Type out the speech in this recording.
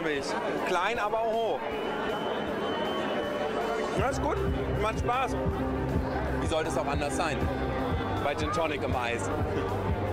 Sojamilch. Klein, aber auch hoch. Ja, ist gut. Macht Spaß. Wie sollte es auch anders sein? Bei Gin Tonic im Eis.